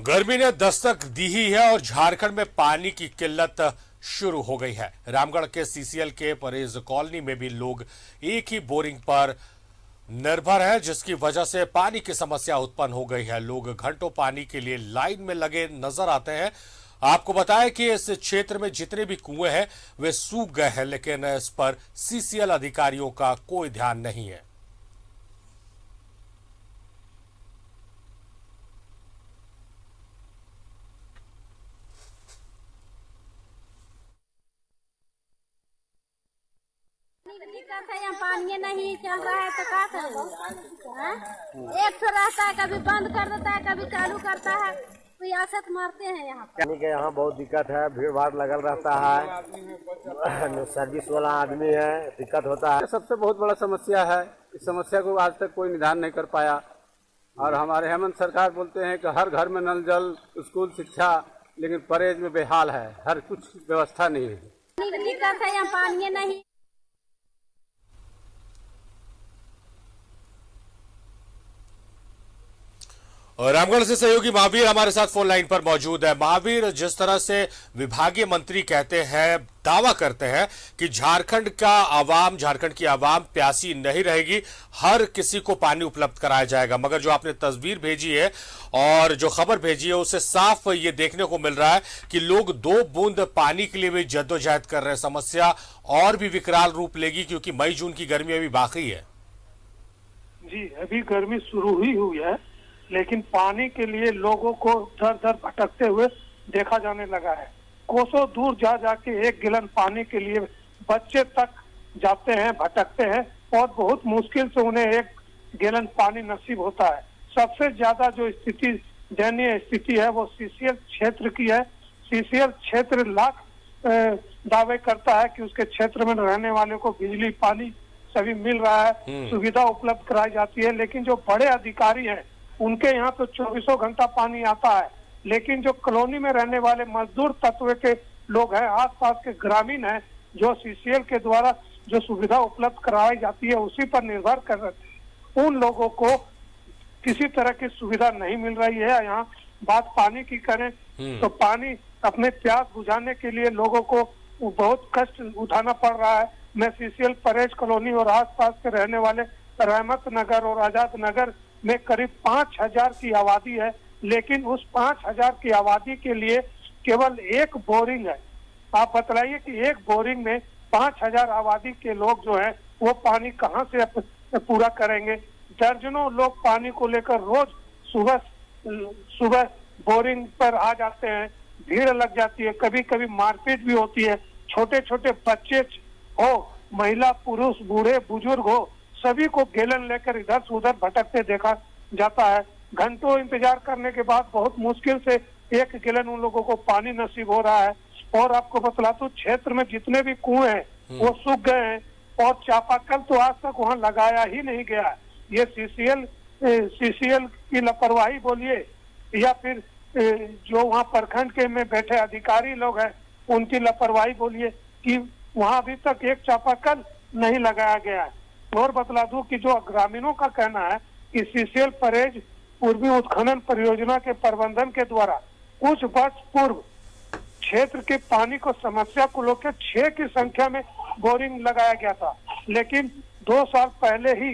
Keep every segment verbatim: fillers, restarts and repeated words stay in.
गर्मी ने दस्तक दी ही है और झारखंड में पानी की किल्लत शुरू हो गई है। रामगढ़ के सीसीएल के परेज कॉलोनी में भी लोग एक ही बोरिंग पर निर्भर है, जिसकी वजह से पानी की समस्या उत्पन्न हो गई है। लोग घंटों पानी के लिए लाइन में लगे नजर आते हैं। आपको बताएं कि इस क्षेत्र में जितने भी कुएं हैं वे सूख गए हैं, लेकिन इस पर सीसीएल अधिकारियों का कोई ध्यान नहीं है। दिक्कत है, यहाँ पानी नहीं चल रहा है तो क्या करेंगे? एक तो रहता है, कभी बंद कर देता है, कभी चालू करता है, तो आसत मारते हैं। यहाँ पानी के यहाँ बहुत दिक्कत है, भीड़ भाड़ लगल रहता है, सर्विस वाला आदमी है, दिक्कत होता है। सबसे बहुत बड़ा समस्या है। इस समस्या को आज तक कोई निदान नहीं कर पाया और हमारे हेमंत सरकार बोलते हैं कि हर घर में नल जल, स्कूल, शिक्षा, लेकिन परेज में बेहाल है, हर कुछ व्यवस्था नहीं है। दिक्कत है, यहाँ पानी नहीं। और रामगढ़ से सहयोगी महावीर हमारे साथ फोन लाइन पर मौजूद है। महावीर, जिस तरह से विभागीय मंत्री कहते हैं, दावा करते हैं कि झारखंड का आवाम, झारखंड की आवाम प्यासी नहीं रहेगी, हर किसी को पानी उपलब्ध कराया जाएगा, मगर जो आपने तस्वीर भेजी है और जो खबर भेजी है उससे साफ ये देखने को मिल रहा है कि लोग दो बूंद पानी के लिए भी जद्दोजहद कर रहे हैं। समस्या और भी विकराल रूप लेगी क्योंकि मई जून की गर्मी अभी बाकी है। जी, अभी गर्मी शुरू ही हुई है, लेकिन पानी के लिए लोगों को दर दर भटकते हुए देखा जाने लगा है। कोसों दूर जा जाके एक गिलन पानी के लिए बच्चे तक जाते हैं, भटकते हैं और बहुत मुश्किल से उन्हें एक गिलन पानी नसीब होता है। सबसे ज्यादा जो स्थिति, दयनीय स्थिति है वो सीसीएल क्षेत्र की है। सीसीएल क्षेत्र लाख दावे करता है कि उसके क्षेत्र में रहने वाले को बिजली, पानी सभी मिल रहा है, सुविधा उपलब्ध कराई जाती है, लेकिन जो बड़े अधिकारी हैं उनके यहाँ तो चौबीसों घंटा पानी आता है, लेकिन जो कॉलोनी में रहने वाले मजदूर तत्व के लोग हैं, आसपास के ग्रामीण हैं, जो सीसीएल के द्वारा जो सुविधा उपलब्ध कराई जाती है उसी पर निर्भर कर रहे थे, उन लोगों को किसी तरह की सुविधा नहीं मिल रही है। यहाँ बात पानी की करें तो पानी अपने प्यास बुझाने के लिए लोगों को बहुत कष्ट उठाना पड़ रहा है। मैं सीसीएल परेज कॉलोनी और आसपास के रहने वाले रहमत नगर और आजाद नगर में करीब पांच हजार की आबादी है, लेकिन उस पांच हजार की आबादी के लिए केवल एक बोरिंग है। आप बतलाइए कि एक बोरिंग में पांच हजार आबादी के लोग जो हैं वो पानी कहां से पूरा करेंगे? दर्जनों लोग पानी को लेकर रोज सुबह सुबह बोरिंग पर आ जाते हैं, भीड़ लग जाती है, कभी कभी मारपीट भी होती है। छोटे छोटे बच्चे हो, महिला, पुरुष, बूढ़े, बुजुर्ग हो, सभी को गेलन लेकर इधर से उधर भटकते देखा जाता है। घंटों इंतजार करने के बाद बहुत मुश्किल से एक गेलन उन लोगों को पानी नसीब हो रहा है। और आपको बतला दूं, क्षेत्र में जितने भी कुएं हैं वो सूख गए हैं और चापाकल तो आज तक वहां लगाया ही नहीं गया है। ये सीसीएल सीसीएल की लापरवाही बोलिए या फिर जो वहाँ प्रखंड के में बैठे अधिकारी लोग हैं उनकी लापरवाही बोलिए कि वहाँ अभी तक एक चापाकल नहीं लगाया गया है। और बतला दूं कि जो ग्रामीणों का कहना है कि सीसीएल परेज पूर्वी उत्खनन परियोजना के प्रबंधन के द्वारा कुछ वर्ष पूर्व क्षेत्र के पानी को समस्या को लेकर छह की संख्या में बोरिंग लगाया गया था, लेकिन दो साल पहले ही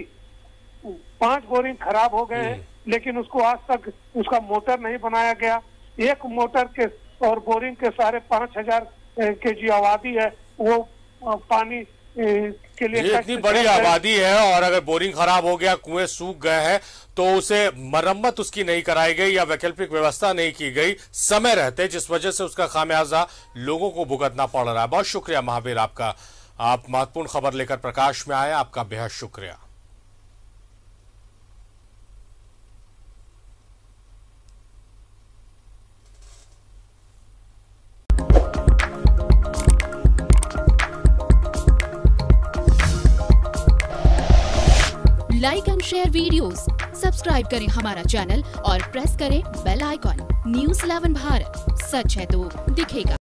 पांच बोरिंग खराब हो गए हैं, लेकिन उसको आज तक उसका मोटर नहीं बनाया गया। एक मोटर के और बोरिंग के सारे पांच हजार के जो आबादी है वो पानी के लिए इतनी बड़ी आबादी है और अगर बोरिंग खराब हो गया, कुएं सूख गए हैं, तो उसे मरम्मत उसकी नहीं कराई गई या वैकल्पिक व्यवस्था नहीं की गई समय रहते, जिस वजह से उसका खामियाजा लोगों को भुगतना पड़ रहा है। बहुत शुक्रिया महावीर आपका, आप महत्वपूर्ण खबर लेकर प्रकाश में आए, आपका बेहद शुक्रिया। Like and share videos, subscribe करें हमारा चैनल और प्रेस करें bell icon. News eleven Bharat, सच है तो दिखेगा।